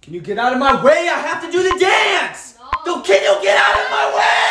Can you get out of my way? I have to do the dance! No. Can you get out of my way?